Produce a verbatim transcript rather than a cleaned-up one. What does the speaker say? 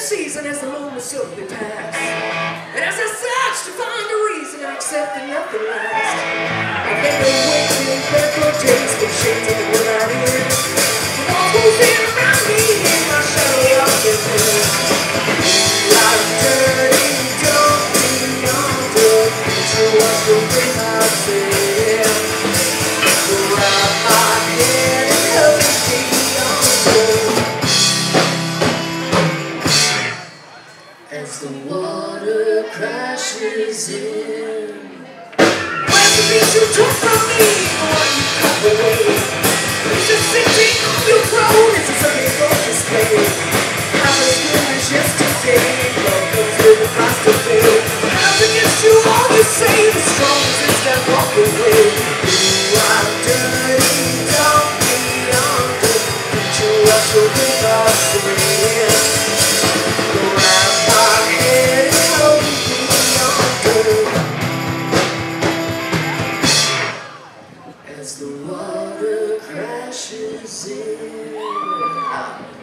season as the moments slowly pass. And as I search to find a reason, I accept that nothing lasts. I've been waiting in bed for days, been shades of the world out here. The walls moving around me, and my shadow up in there. Like dirty, don't be under. Future was the way I said. Wrap my head and help me under. As the water crashes in, where's the beach you took from me? What you cut away? Is it sitting on your throne? Is it something for display? How as good as yesterday? Love comes with a price to pay. How's against you all you say? The strongest is that walk away. You are dirty, don't be under. Put your rush over my sin. As the water crashes in.